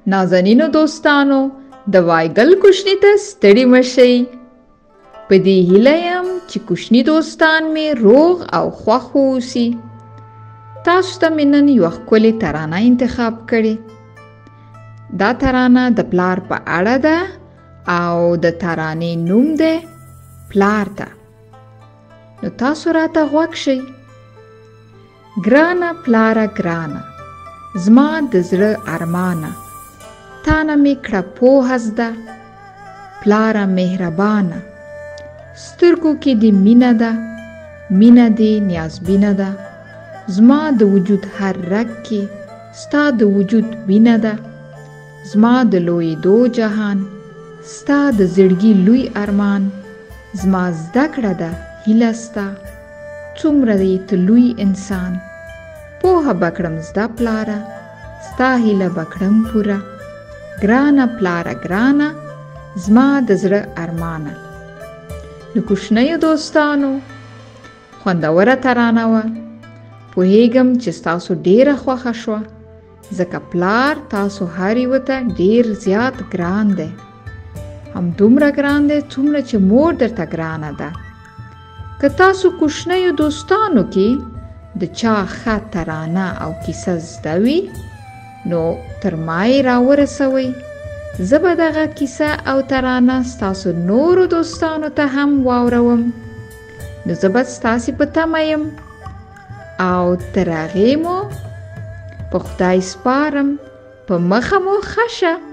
نازنینو دوستانو د وایګل کوشني ته ستړي مشئ. په دې هیله یم چې کوشني دوستان مې روغ او خوښ اوسي. تاسو ته مې نن یوه ښکلې ترانه انتخاب کړې. دا ترانه د پلار په اړه ده او د ترانې نوم دی پلار ته. نو تاسو راته غوږ شئ. ګرانه پلاره ګرانه، زما د زړه ارمانه، تا نه مې کړه پوهه زده، پلاره مهربانه. سترګو کې دې مینه ده، مینه دې نیازبینه ده. زما د وجود هر رګ کې ستا د وجود وینه ده. زما د لویېدو جهان ستا د زړګي لوی ارمان. زما زده کړه ده هیله ستا، څومره یې ته لوی انسان. پوهه به کړم زده پلاره، ستا هیله به کړم پوره. ګرانه پلاره ګرانه، زما د زړه ارمانه. نو کوشنیو دوستانو، خوندوره ترانه وه. پوهیږم چې ستاسو ډیره خوښه شوه، ځکه پلار تاسو هر یوه ته ډیر زیات ګران دی. همدومره ګران دی څومره چې مور درته ګرانه ده. که تاسو کوشنیو دوستانو کې د چا ښه ترانه او کیسه زده وي، نو تر ما یې راورسوئ. زه به دغه کیسه او ترانه ستاسو نورو دوستانو ته هم واوروم. نو زه به ستاسې په تمه یم او تر هغې مو په خدای سپارم. په مخه مو ښه شه.